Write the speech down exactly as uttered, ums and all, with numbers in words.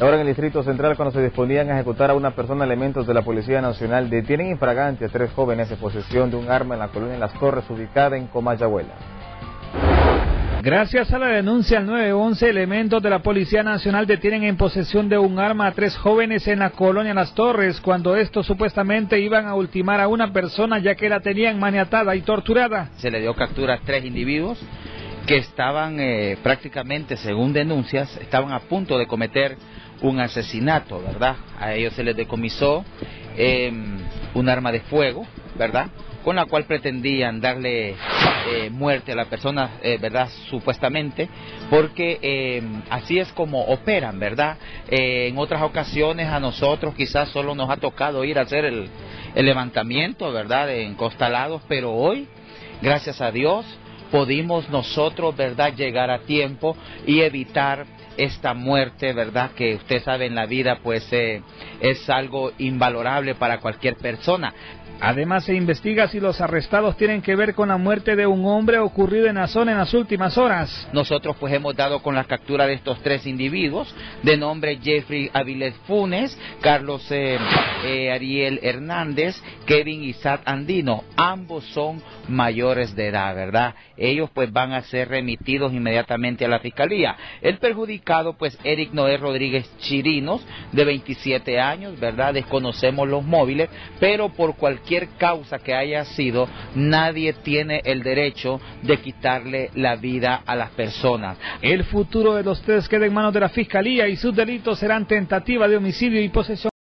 Ahora en el Distrito Central, cuando se disponían a ejecutar a una persona, elementos de la Policía Nacional detienen infragante a tres jóvenes en posesión de un arma en la colonia Las Torres, ubicada en Comayagüela. Gracias a la denuncia al nueve once, elementos de la Policía Nacional detienen en posesión de un arma a tres jóvenes en la colonia Las Torres, cuando estos supuestamente iban a ultimar a una persona ya que la tenían maniatada y torturada. Se le dio captura a tres individuos que estaban eh, prácticamente, según denuncias, estaban a punto de cometer un asesinato, ¿verdad? A ellos se les decomisó eh, un arma de fuego, ¿verdad?, con la cual pretendían darle eh, muerte a la persona, eh, ¿verdad?, supuestamente, porque eh, así es como operan, ¿verdad? Eh, en otras ocasiones a nosotros quizás solo nos ha tocado ir a hacer el, el levantamiento, ¿verdad?, en Costalados, pero hoy, gracias a Dios, pudimos nosotros, ¿verdad?, llegar a tiempo y evitar esta muerte, ¿verdad?, que usted sabe en la vida pues eh, es algo invalorable para cualquier persona. Además se investiga si los arrestados tienen que ver con la muerte de un hombre ocurrido en la zona en las últimas horas. Nosotros pues hemos dado con la captura de estos tres individuos, de nombre Jeffrey Avilés Funes, Carlos eh, eh, Ariel Hernández, Kevin Isaac Andino. Ambos son mayores de edad, ¿verdad? Ellos pues van a ser remitidos inmediatamente a la Fiscalía. El perjudicado pues Eric Noé Rodríguez Chirinos, de veintisiete años, ¿verdad? Desconocemos los móviles, pero por cualquier causa que haya sido, nadie tiene el derecho de quitarle la vida a las personas. El futuro de los tres queda en manos de la Fiscalía y sus delitos serán tentativa de homicidio y posesión